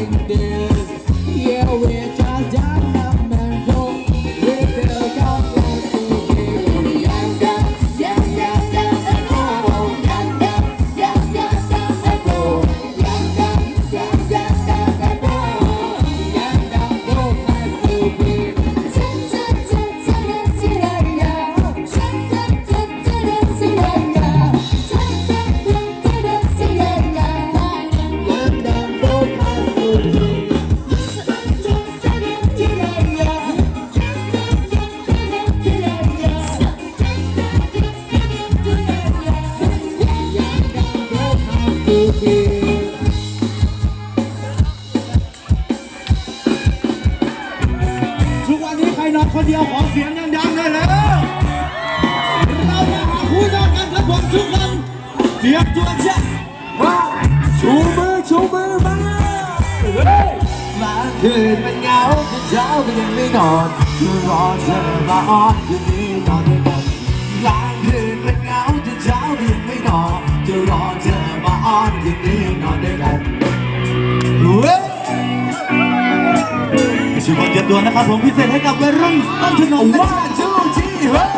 ทุกวันนี้ใครนอนคนเดียวขอเสียงดังๆเลยแล้วเราจะหาคู่นอนกันครับผมทุกคนเตรียมตัวเช็คชูมือมากลางคืนมันเหงาจนเช้าก็ยังไม่นอนจะรอเธอมาอ้อนคืนนี้นอนด้วยกันกลางคืนมันเหงาจนเช้าก็ยังไม่นอนจะรอเธอมาอ้อนคืนนี้นอนด้วยกันชื่อคนเจ็บตัวนะครับผมพิเศษให้กับวัยรุ่นต้นถนนว่าจูจีเฮ้ย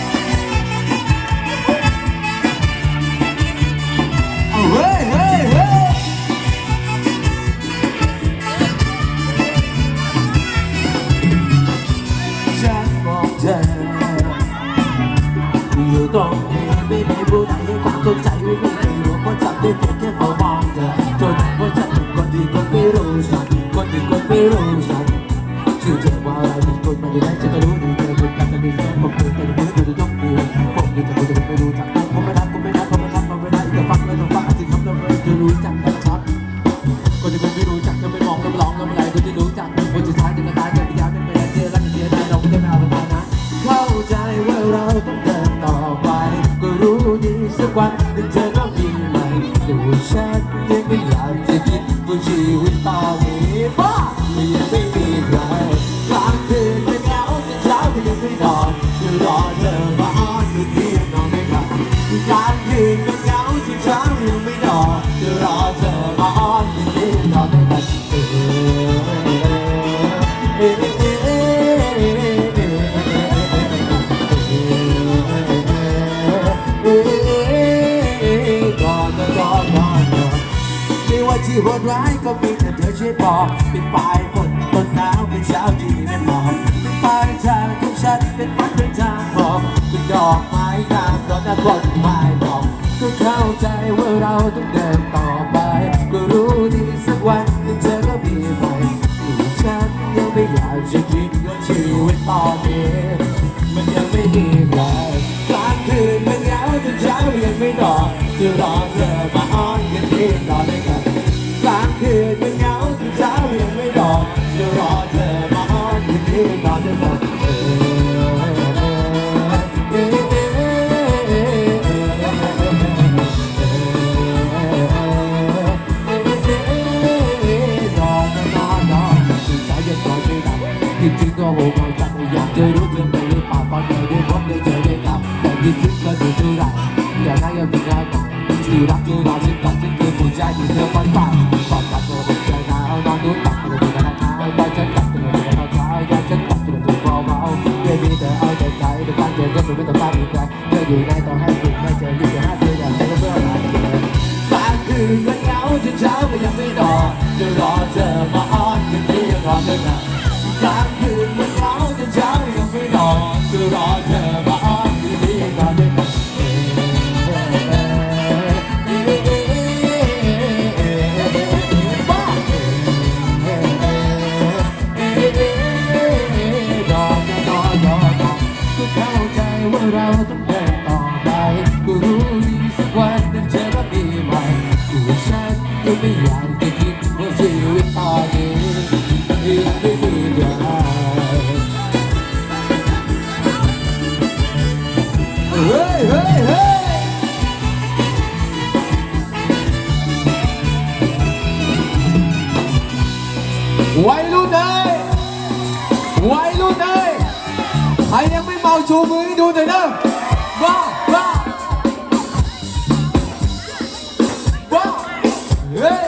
เฮ้ยฉันมองเธออยู่ตรงนี้ไม่มีผู้ใดให้ความสนใจไม่มีใครรู้เพราะจับได้เพียงแค่เฝ้ามองเธอจนเพราะฉันเป็นคนที่คนไม่รู้ฉันคนที่คนไม่รู้ฉันชื่อเธอว่าอะไรเป็นคนมาอยู่ไหนฉันก็รู้ดีเธอเป็นกันแต่มีแค่ผมเป็นแต่มือดูยกมือผมอยู่แต่ผมไม่รู้จักผมไม่รักผมไม่รักผมไม่รักจะฟังเลยต้องฟังสิ่งคำนั้นเลยจะรู้จักกันชัดคนที่คนไม่รู้จักจะไม่มองแล้วร้องแล้วอะไรคนที่รู้จักคนสุดท้ายจะตายจะพยายามไม่เจอแล้วเสียดายเราไม่ได้มาแล้วนะเข้าใจว่าเราต้องเดินต่อไปก็รู้ดีสักวันหนึ่งเธอต้องมีใหม่แต่ว่าฉันยังไม่อยากจะคิดว่าชีวิตตอนนี้บ้ายังไม่มีใครกลางคืนไม่เหงาจนเช้าก็ยังไม่นอนจะรอเธอมาอ้อนคืนนี้นอนไม่หลับกลางคืนไม่เหงาจนเช้ายังไม่นอนจะรอเธอมาอ้อนคืนนี้นอนไม่หลับที่โหดร้ายก็มีแต่เธอช่วยบอกเป็นปลายฝนต้นหนาวเป็นเช้าที่ไม่หมอกเป็นปลายทางของฉันเป็นฝันเป็นทางบอกเป็นดอกไม้งามดอกกฎหมายบอกก็เข้าใจว่าเราต้องเดินต่อไปก็รู้ดีสักวันหนึ่งเธอก็มีไปแต่ฉันยังไม่อยากจะคิดว่าชีวิตตอนนี้มันยังไม่มีใครกลางคืนมันเหงาจนเช้ายังไม่นอนจะรอเธอมาอ้อนกันที่นอนด้วยกันกลางคืนมันเหงาจนเช้ายังไม่นอนจะรอเธอมาอ้อนคืนนี้นอนด้วยกันจริงๆก็โหดจังอยากจะรู้จริงแต่หรือเปล่าตอนเจอได้พบได้เจอได้กลับแต่คิดถึงก็ดูเท่าไรอยากให้ยังมีงานต่อที่รักที่รอฉันกลับฉันคือผู้ใจที่เธอฝันฝันก่อนการโทรเป็นใจหนาวนอนดูตักเป็นตัวกันหนาวได้ฉันกลับเป็นตัวกันเช้าอยากฉันกลับเป็นตัวเบาเบาเพื่อมีแต่เอาใจใจด้วยการเจอกันไม่ต้องบ้าอีกแล้วเธออยู่ในต่อให้คุณไม่เจอรีบจะหาเธออยากจะเพื่ออะไรกลางคืนมันเหงาจนเช้าก็ยังไม่นอนจะรอเธอมาอ้อนคืนนี้ยังนอนด้วยกันกลางคืนมันเหงาจนเช้ายังไม่นอนจะรอเธอมาอ้อนคืนนี้ยังนอนด้วยกันเราต้องเดินต่อไปก็รู้ดีสักวันหนึ่งเธอก็มีใหม่ตัวฉันยังไม่อยากจะคิดว่าชีวิตตอนนี้ยังไม่มีใครเฮ้ยเฮ้ยเฮ้ยวัยรุ่นเอ้ยวัยรุ่นเอ้ยใครยังไม่เมาชูมือให้ดูหน่อยนะว่า